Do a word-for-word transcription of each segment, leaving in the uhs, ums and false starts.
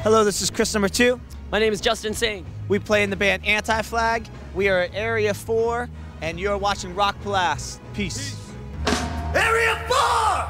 Hello, this is Chris number two. My name is Justin Singh. We play in the band Anti-Flag. We are at Area four, and you're watching Rock Palace. Peace. Peace. Area four!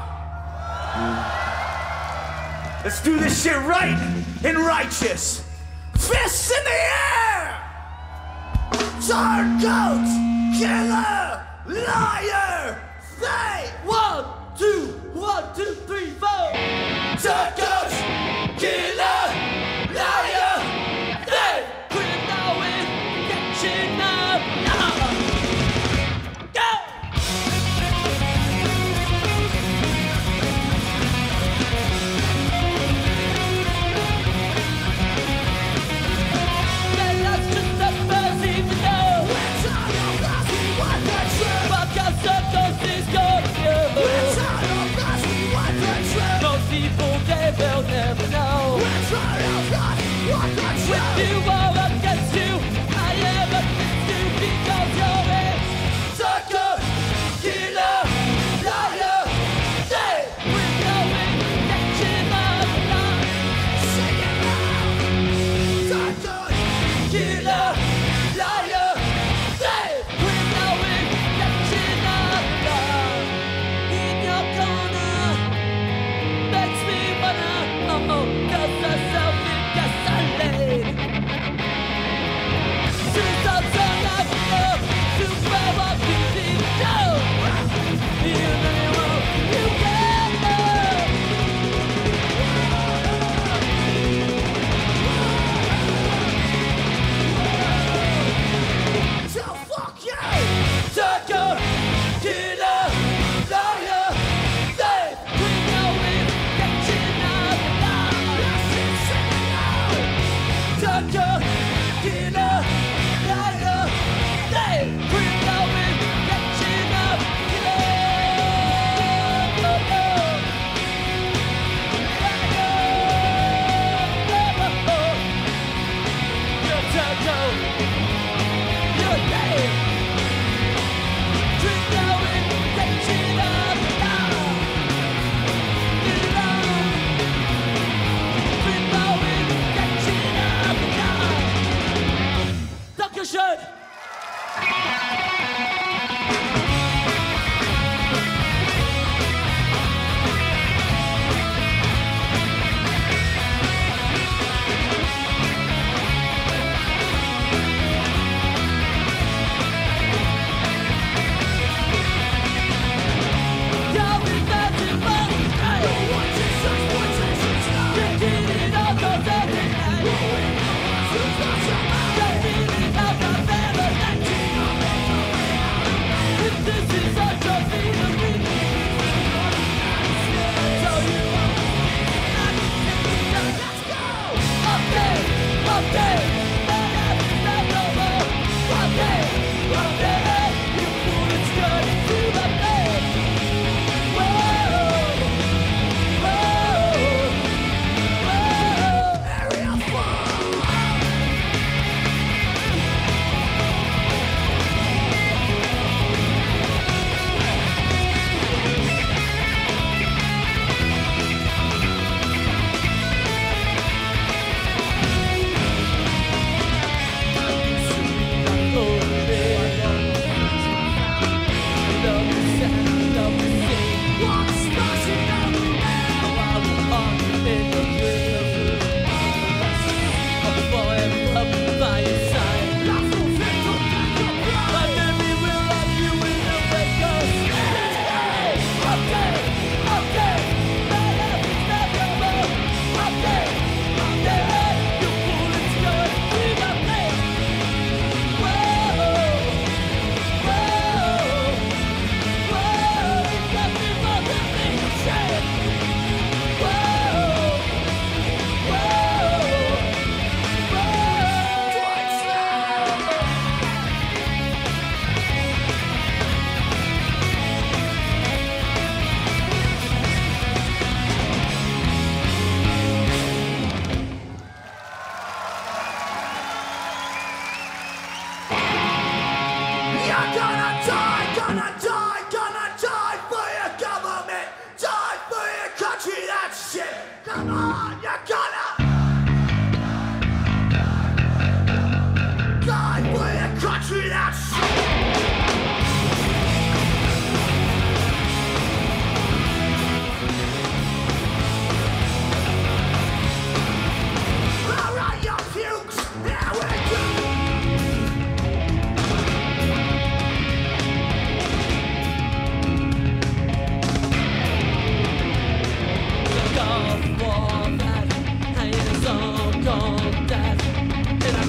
Let's do this shit right and righteous. Fists in the air! Turncoat, killer, liar, say One, two, one, two, three, four. Turncoat, killer, liar, say Criminal with protection of law. Go! Let us just the first thing to know. We're tired of us, we want the truth. Fuck our circles is gonna go. We're tired of us, we want the truth. Most people, they will never know. We're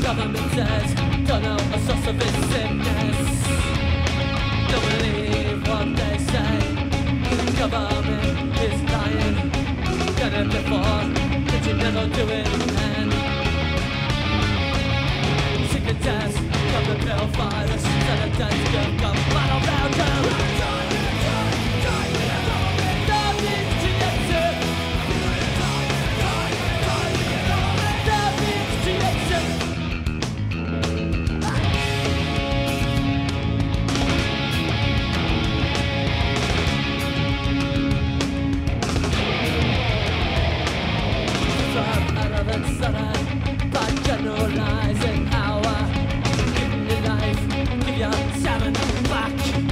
government says, don't know a source of its sickness. Don't believe what they say. The government is lying. Done it before, but you never do it again. Sick of death, come the pill virus. Set a death, go, come battle round you. By generalizing how I give you life, give you seven back.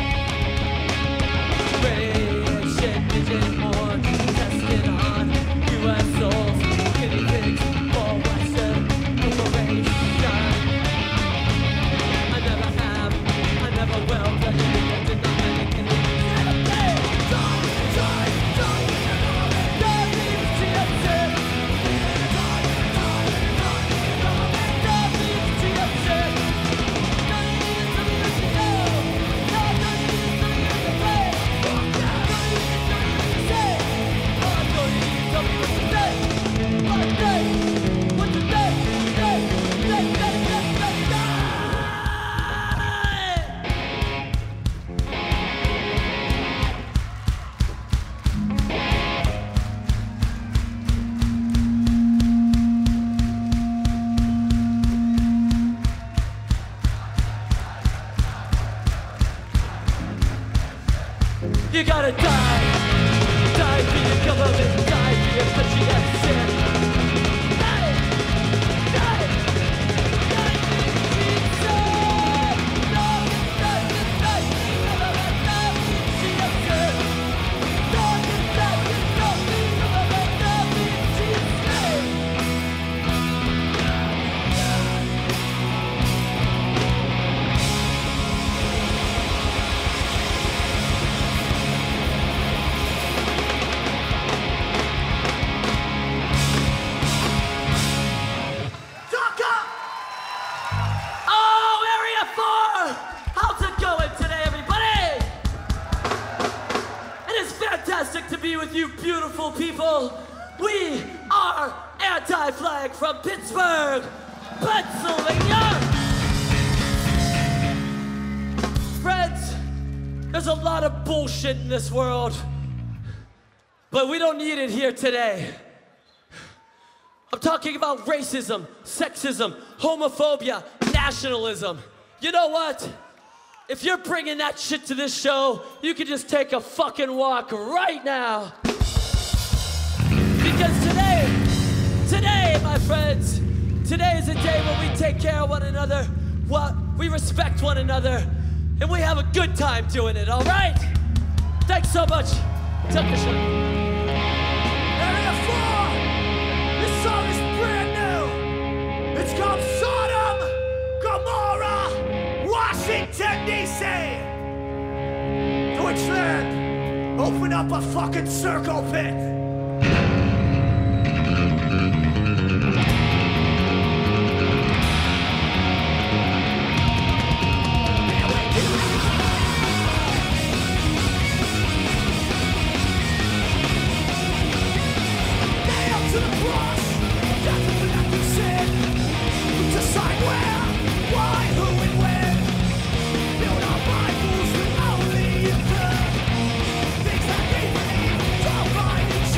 Radiation vision more tested on U S souls, guinea pigs for Western operation. I never have, I never will, but you didn't deny anything. You gotta die, die for your government, die for your country that's sick. Die, die, die for your Jesus. No, die, die, die, die for your Jesus. No, die, die, die for your Jesus. To be with you beautiful people. We are Anti-Flag from Pittsburgh, Pennsylvania. Friends, there's a lot of bullshit in this world, but we don't need it here today. I'm talking about racism, sexism, homophobia, nationalism. You know what? If you're bringing that shit to this show, you can just take a fucking walk right now. Because today, today, my friends, today is a day when we take care of one another, what we respect one another, and we have a good time doing it, all right? Thanks so much. Take the show. Area four! This song is brand new! It's called Sodom, Gomorrah, Washington, D C Deutschland, open up a fucking circle pit! Things that they believe, don't find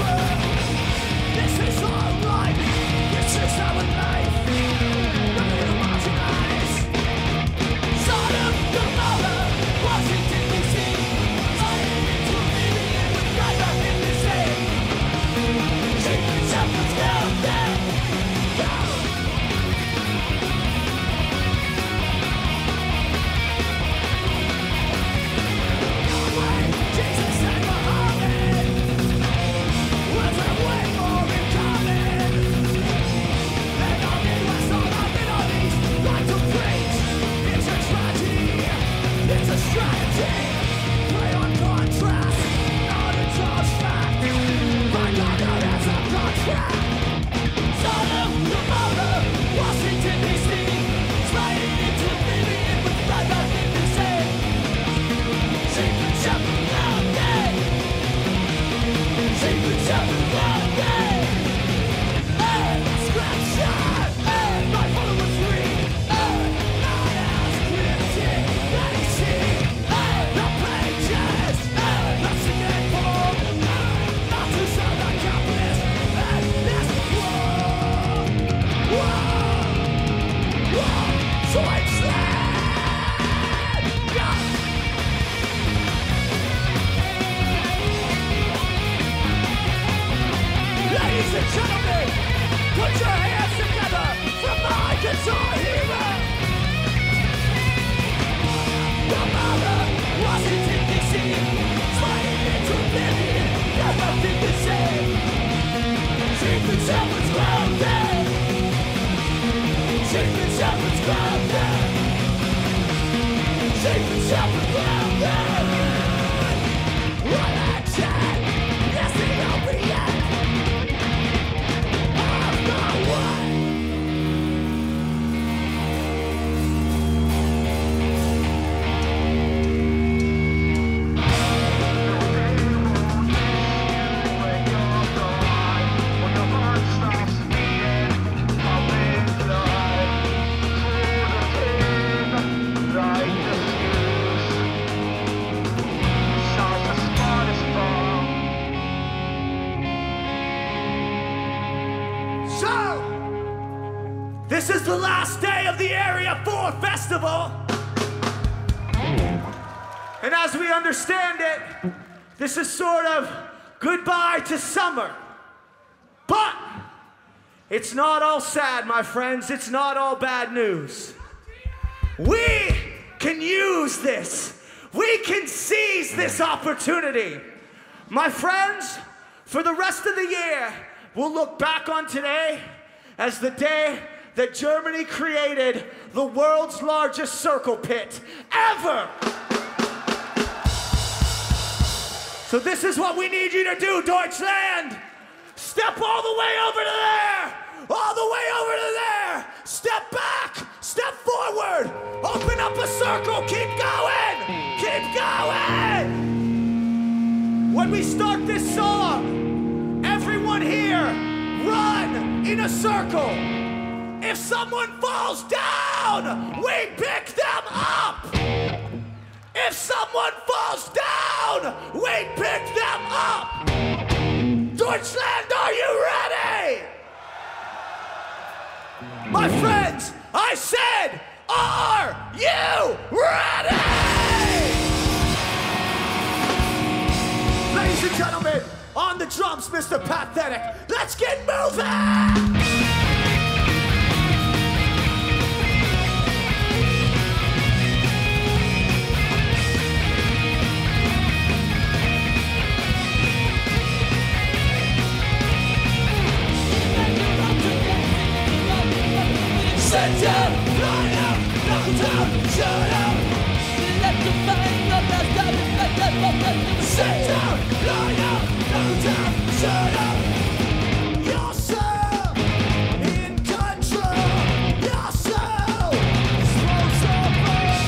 the shepherd's grounded. Sheep and shepherd's grounded. Sheep and shepherd's grounded. One action, yes the opiate of the way. This is the last day of the Area four Festival. And as we understand it, this is sort of goodbye to summer. But it's not all sad, my friends. It's not all bad news. We can use this. We can seize this opportunity. My friends, for the rest of the year, we'll look back on today as the day that Germany created the world's largest circle pit ever. So this is what we need you to do, Deutschland. Step all the way over to there. All the way over to there. Step back. Step forward. Open up a circle. Keep going. Keep going. When we start this song, everyone here, run in a circle. If someone falls down, we pick them up. If someone falls down, we pick them up. Deutschland, are you ready? My friends, I said, are you ready? Ladies and gentlemen, on the drums, Mister Pathetic. Let's get moving! Sit down, lie down, knock down, shut up. Let the fire of the stomach like that moment. Sit down, lie down, knock down, shut up. You're so in control. You're so responsible.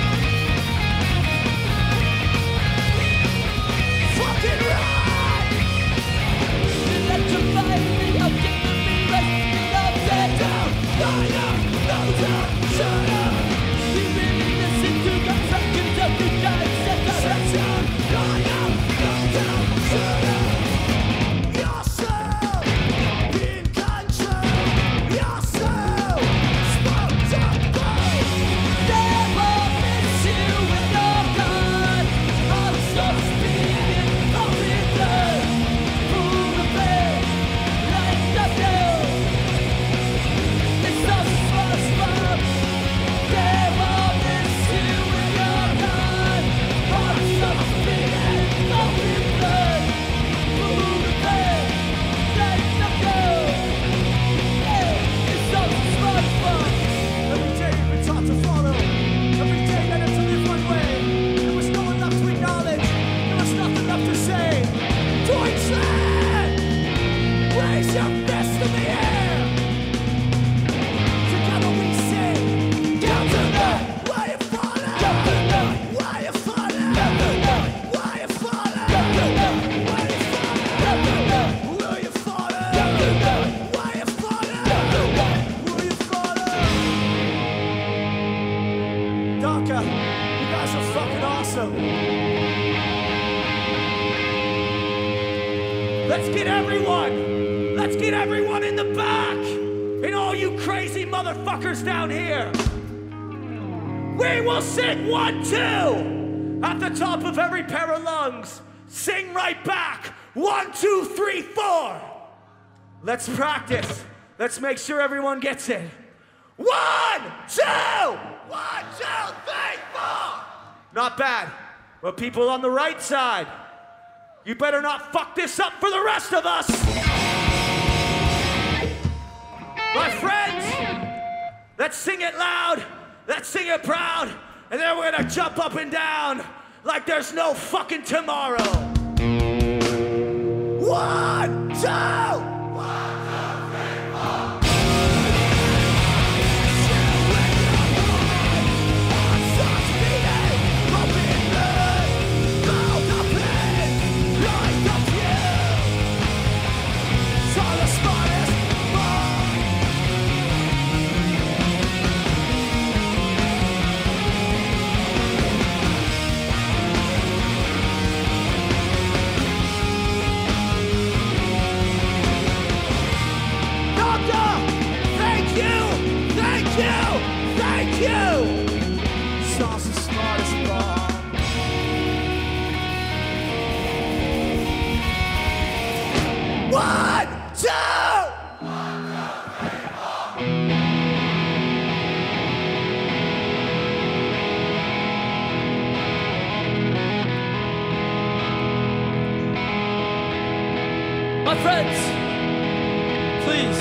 Fucking right. Electrify me, I'm giving me rest. I'm dead down, lie down. Shut up! You really listen to the fucking of the guys that are shut down, lie down, go down, shut up. You're so in control. You're so responsible. They won't miss you with your gun. I'm so speeding, only blood. Through the bed, like the devil. It's so responsible. They won't miss you with your gun. I'm so speeding, only blood. Through the bed, like the devil. It's so responsible. Every day you've been taught to follow. Every day that it's to live one way. There was no one left to acknowledge. There was nothing left to say. Deutschland! Raise your fist in the air! Together we sing! Down tonight! Why you falling? Down tonight! Why you falling? Down tonight! Why you falling? Down tonight! Why you falling? Down tonight! Will you falling? Down tonight! Why you falling? Down tonight! Will you falling? Donka, you guys are fucking awesome. Let's get everyone! Let's get everyone in the back! And all you crazy motherfuckers down here! We will sing one, two! At the top of every pair of lungs. Sing right back! One, two, three, four! Let's practice. Let's make sure everyone gets it. One, two! One, two, three, four! Not bad. But people on the right side, you better not fuck this up for the rest of us! Let's sing it loud. Let's sing it proud. And then we're gonna jump up and down like there's no fucking tomorrow. One, two. One, two! My friends, please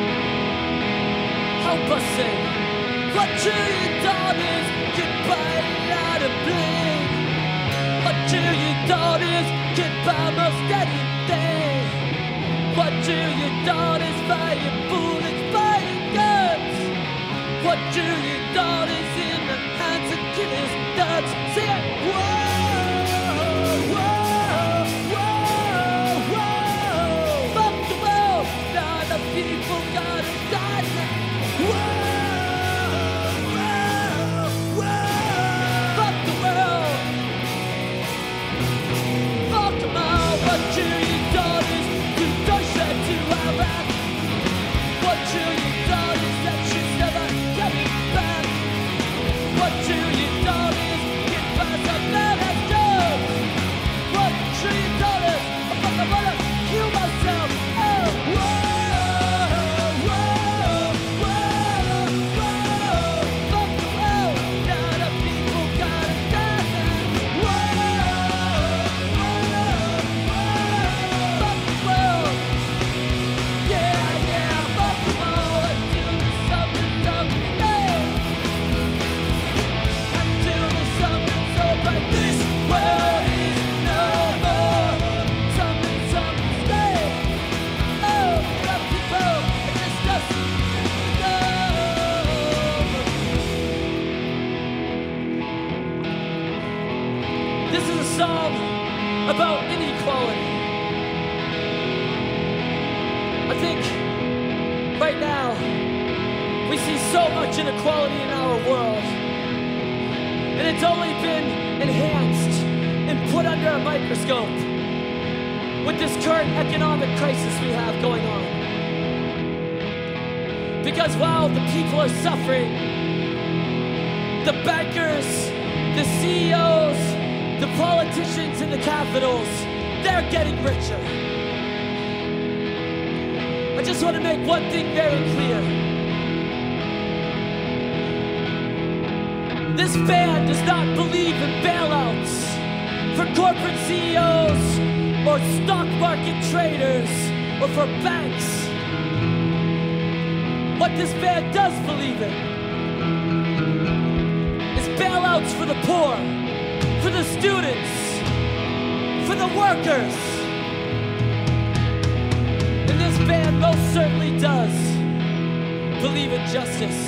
help us sing. What trillion dollars can buy a lot of bling? What trillion dollars can buy most anything? What trillion dollars buying bullets, buying guns? What trillion dollars in the hands of killers, thugs? Say it! Whoa, whoa, whoa, whoa! Fuck the world, now the people gotta die now. Whoa, whoa, whoa! Fuck the world. Fuck them all. What trillion dollars? What trillion dollars that should never get it back? What trillion dollars can buy some man as gold? What trillion dollars? I fucking wanna kill myself. Oh, whoa, whoa, whoa, whoa. Fuck the world, now the people gotta die now. Whoa, whoa, whoa. Fuck the world. Yeah, yeah, fuck them all until there's something, something there. Until there's something so bright, this world is no more. Something, something's there. Oh, fuck people, it just doesn't go. This is a song about inequality. I think right now we see so much inequality in our world, and it's only been enhanced and put under a microscope with this current economic crisis we have going on. Because while the people are suffering, the bankers, the C E Os, the politicians in the capitals, they're getting richer. I just want to make one thing very clear. This band does not believe in bailouts for corporate C E Os or stock market traders or for banks. What this band does believe in is bailouts for the poor, for the students, for the workers. And this band most certainly does believe in justice.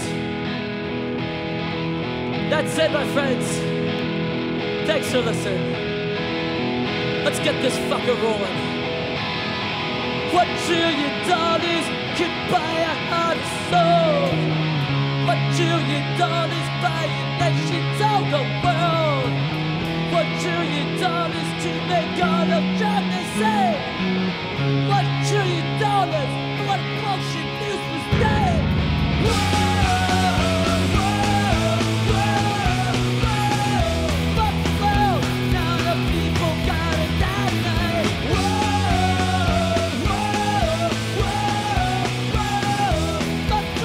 That said, my friends, thanks for listening. Let's get this fucker rolling. What trillion dollars could buy a heart and soul? What trillion dollars buy a nation's all the world? What trillion dollars to make all of China say? What trillion dollars for what bullshit news was dead? Whoa, whoa, whoa, whoa. Fuck the world, now the people gotta die now. Whoa, whoa, whoa, whoa. Fuck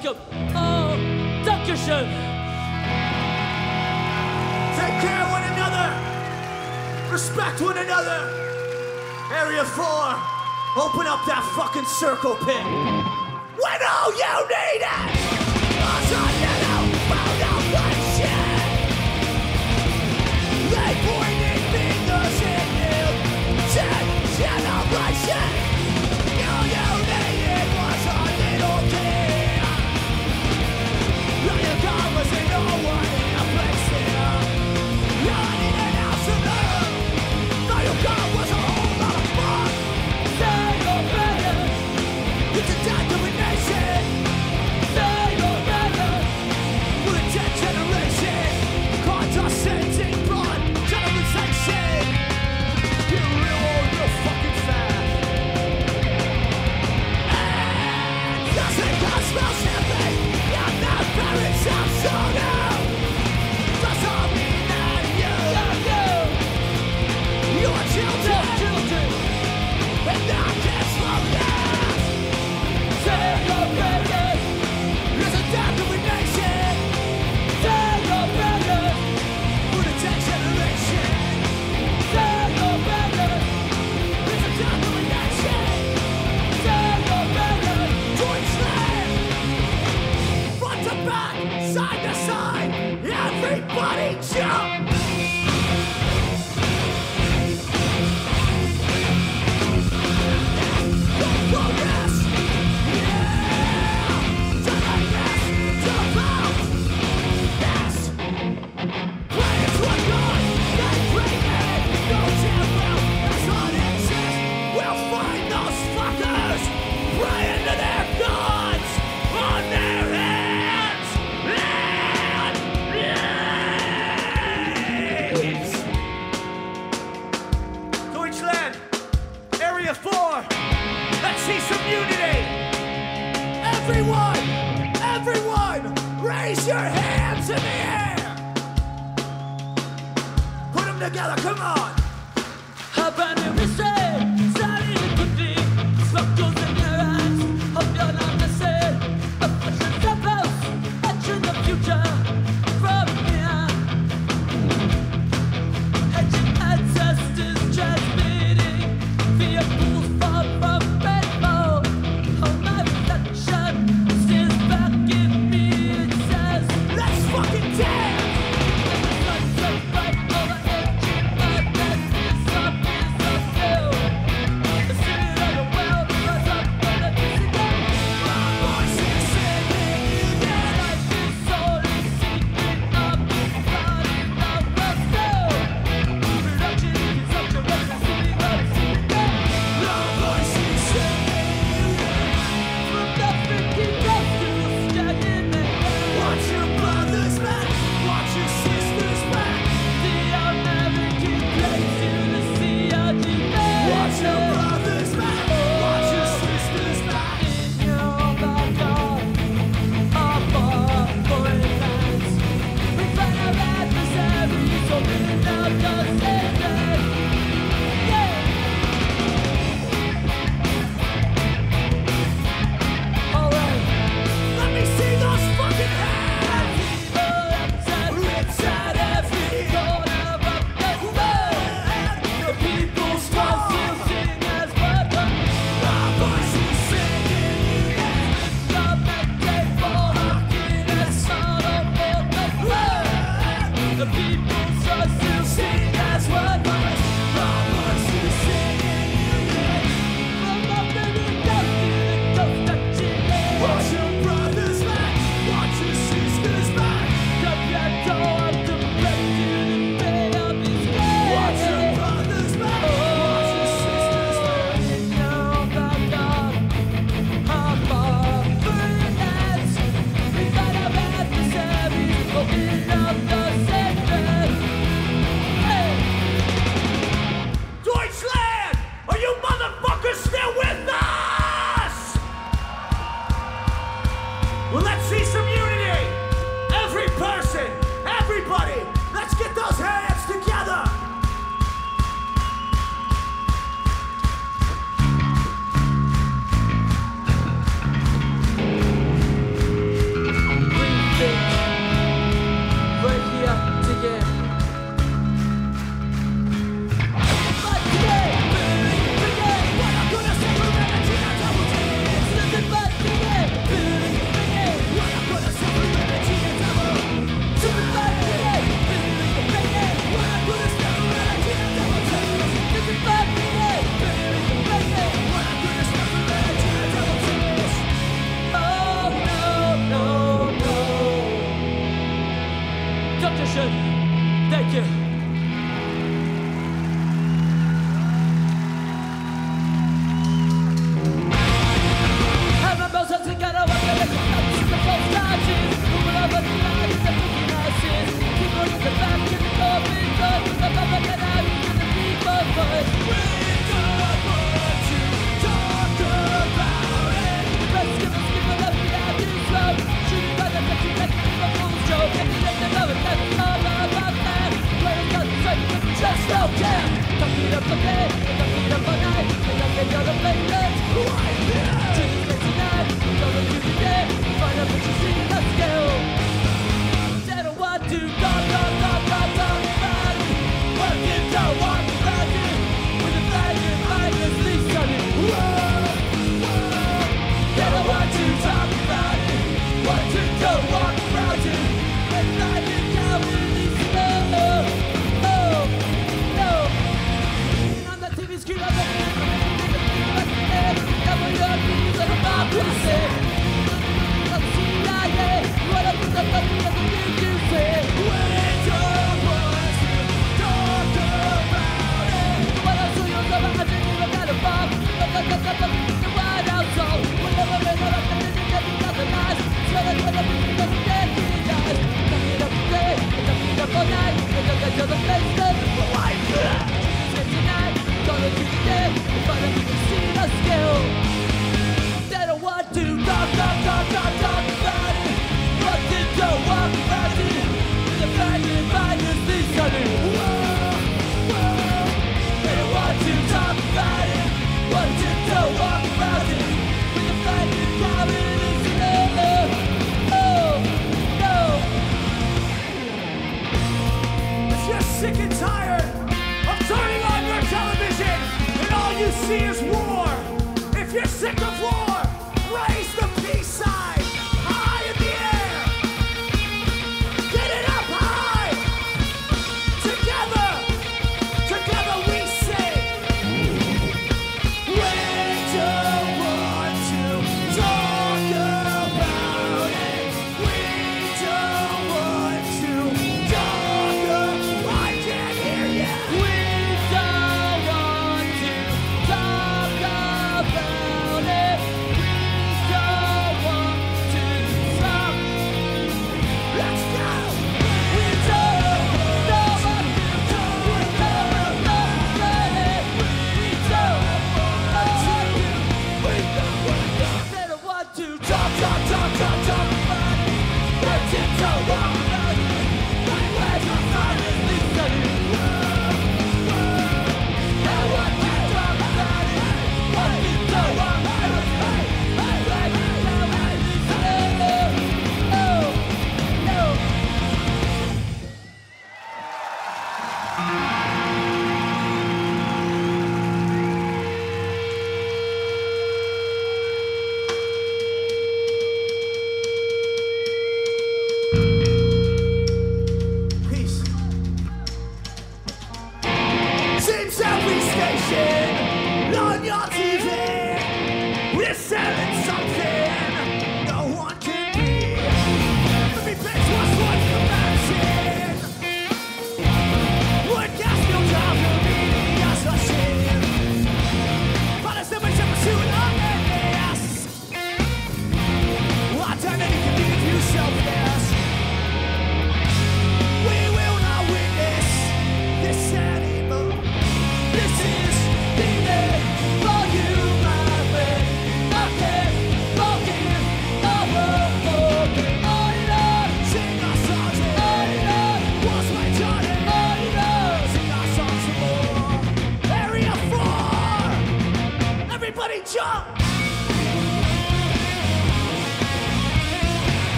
welcome. Oh, Dankeschön. Take care of one another. Respect one another. Area four, open up that fucking circle pit. When all you need it. Cause I know found out that shit. They pointed fingers at you. Said generation. All you needed was a little kid. Now your God was in no one in a place here. You need an house to live. Now your God was a whole lot of fun. Say you're better. It's a domination. Say you're better. With a dead generation. Condescending blood. Generalization. You real old, real fucking fast. And nothing can smell champagne. You're not very self-sold. Doesn't mean that you, you, you're children. Children. And not just from that. Say you're better. There's a domination. Say you're better. With a dead generation. Say you're better. There's a domination. Say you're better. Deutschland! Front to back, side to side, everybody jump! Progress! Yeah! To the best, to vote! Yes! Players were gone, they created no tempo, that's what it says. We'll find those fuckers, praying to their gods, on their hands and knees. Deutschland, Area four, let's see some unity. Everyone, everyone, raise your hands in the air. Put them together, come on. Habanero missile, starting to dig. Sparkles in your eyes, hope you're not missing. A flash of the past, etching the future from here. Hedging ancestors transmitting via pools far from rainbow. Oh, my reflection stares back at me and says, Let's fucking dance. "Sun's so bright over ancient madness is something so new." The spirit of the world rise up from the dissident. My voice is singing you down. Life is solely secret of this body of us too. Production and consumption was the city of secret. My voice is singing you down. From the freaking coast to staggering the Watch your brothers back, watch your sisters back. the American place to the sea of defense. Watch your brothers back, watch your sisters back. In your backyard, our far foreign lands. We find our adversaries, opening up the sentence. Yeah. All right. Let me see those fucking hands. Evil inside, inside every corner of the world. The people's voice will sing as one. My voice is singing you down. The people's voice will sing as one voice. My voice is singing you down. From the living ghost to the ghost touching air. Watch your brothers back, watch your sisters back. The ghetto of the break to the bay of his grave. Watch your brothers back, watch your sisters back. In your backyard, our far foreign lands. We fight our adversaries, opening up the sentence. Hey! Deutschland, are you motherfuckers still with us? Well, let's see some unity. Every person, everybody, let's get those hands together. revolution. Thank you. And my boss has got a way of the false touches. Moving over the line is the freaking asses. Keep on the back in the coffin, done with the public and out in the people voice. We don't want to talk about it. Let's give us give it up without this love. Shooting by the next like a fool's joke. And you let them know it doesn't all about that. Let it go, so you just don't care. Don't beat up the day, don't beat up all night. And don't get your opinions. Why here? Tonight, gonna do the day. Find out what you see, let's go. They don't want to talk, talk, talk, talk, talk about it. But you don't want to talk it. With a flag in mind, let's leave something. Whoa, whoa. They don't want to talk about it. Want to go walk around it. And flag in town, release it. Oh, oh, no. And on the T V screen, I'm looking at the W W E's a hypocrisy. The C I A, what up with the money of the new you say? We don't want to talk about it. What else will you know? I didn't even got a bomb. But the the the the the White House song. Whenever they know that they didn't get nothing nice. So that's what the people don't get me guys. Don't get up today, don't get up all night. They don't get to the place that the white girl. Tonight, gonna do the day. Find out if you see the skill. They don't want to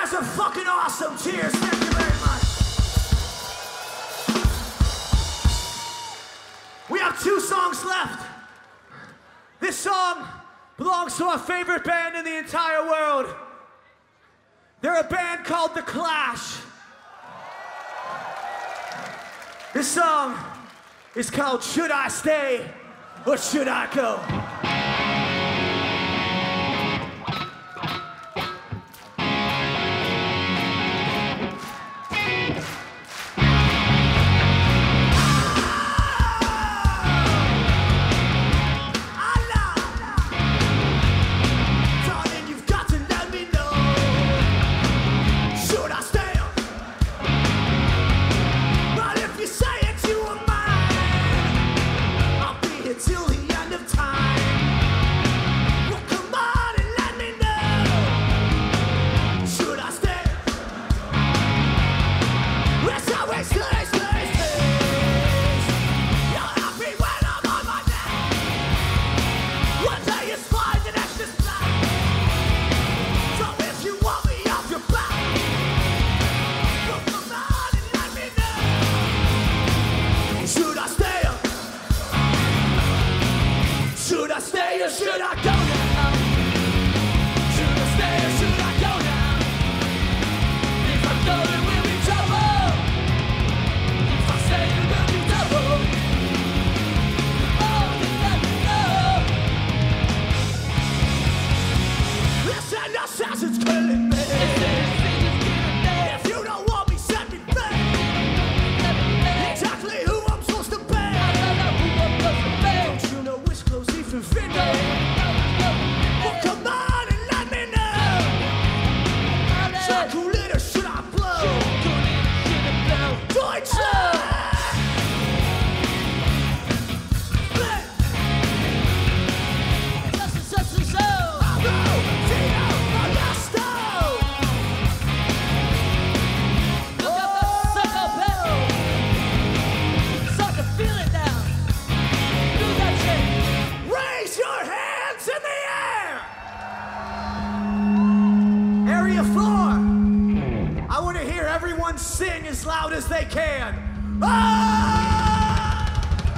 guys are fucking awesome. Cheers. Thank you very much. We have two songs left. This song belongs to our favorite band in the entire world. They're a band called The Clash. This song is called Should I Stay or Should I Go? Till the end of time. Well, come on and let me know. Should I stay? Yes, I wish stay, stay, stay. You're happy when I'm on my neck. One day it's fine, the next is black. So if you want me off your back, well, come on and let me know. Should I stay? Should I stay or should I go now? Should I stay or should I go now? If I go, it will be trouble. If I stay, it will be double. Oh, just let me know. Listen, your assassin's killing me. If you don't want me, set me free. Exactly who I'm supposed to be. Don't you know which clothes even fit me? Well, come on and let me know. Should I cool it or should I blow? Deutschland! Bravo, Tino, Modesto! Raise your hands in the air! Area four. I want to hear everyone sing as loud as they can. Ah!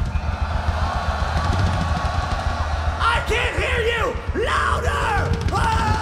I can't hear you! Louder! Ah!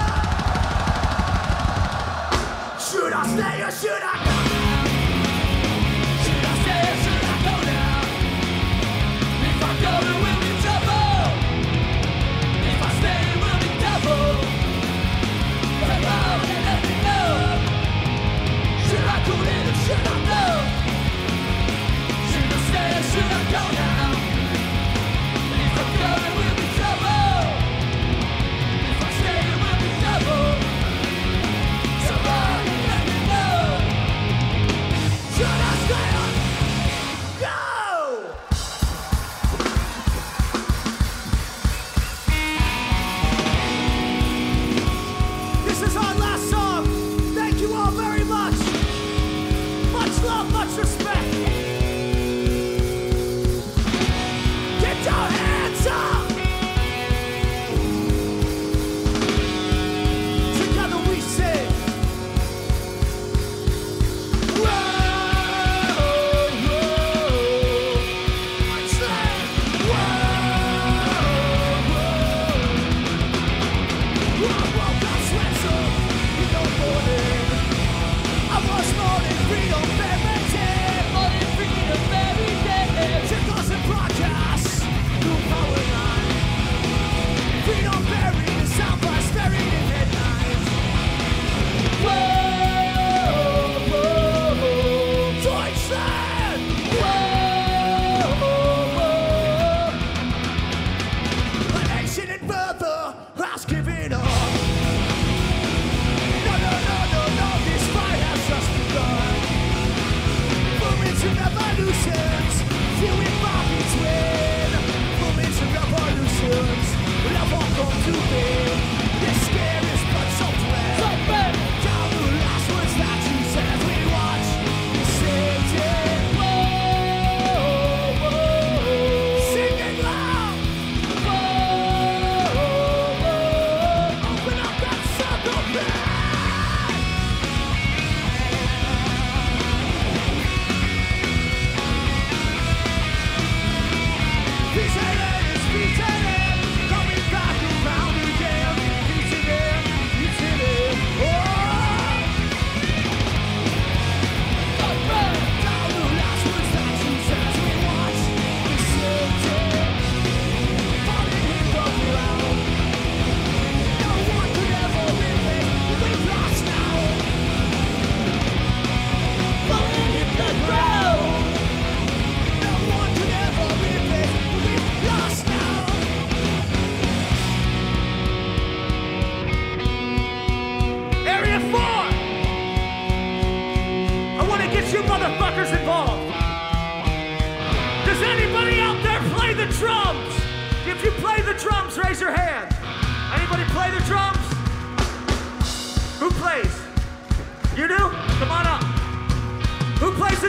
Should I stay or should I go? Should I stay or should I go now? If I go, it will be trouble. If I stay, it will be double. Come on and let me know. Should I cool it or should I go? Should I stay or should I go now? If I go, it will be trouble. If I stay, it will be double. Come on and let me know.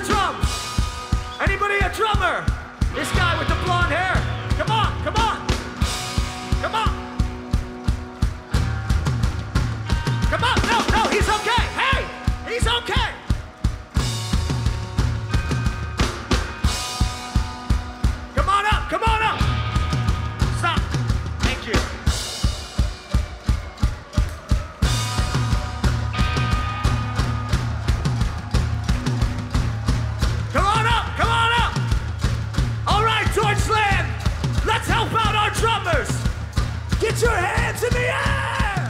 the drums? Anybody a drummer? This guy with the blonde hair. Come on, come on. Come on. Come on. No, no, he's okay. Hey, he's okay. Come on up, come on up. Stop. Thank you. Come on up, come on up. All right, Deutschland, let's help out our drummers. Get your hands in the air.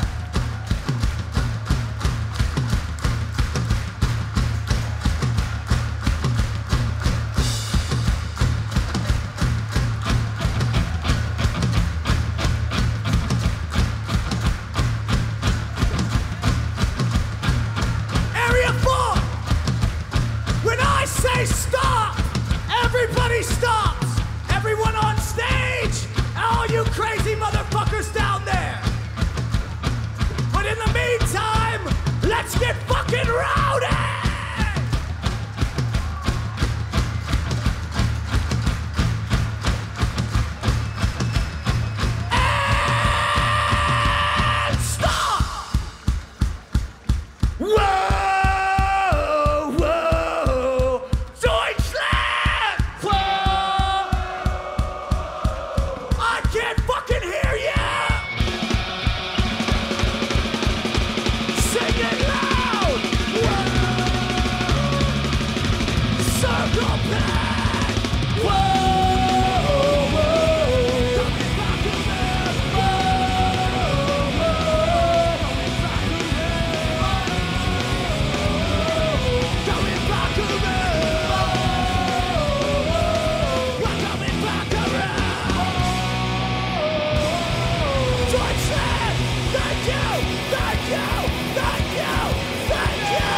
Area four, when I say stop, everybody stops. Everyone on stage, all you crazy motherfuckers down there. But in the meantime, let's get fucking rowdy! And stop! Whoa, whoa, Deutschland! Whoa! I can't fucking hear ya! Sing it loud! Whoa! Circle back! Whoa! Whoa! Coming back around! Whoa! Coming back around! We're coming back around! Deutschland! Thank you! Thank you! Thank you! Thank you!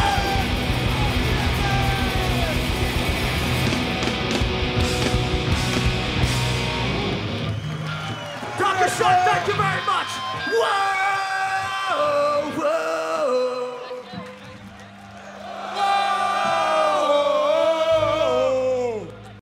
Doctor Sean, thank you very much! Whoa! Whoa!